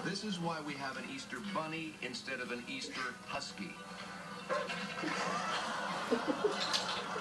This is why we have an Easter bunny instead of an Easter husky.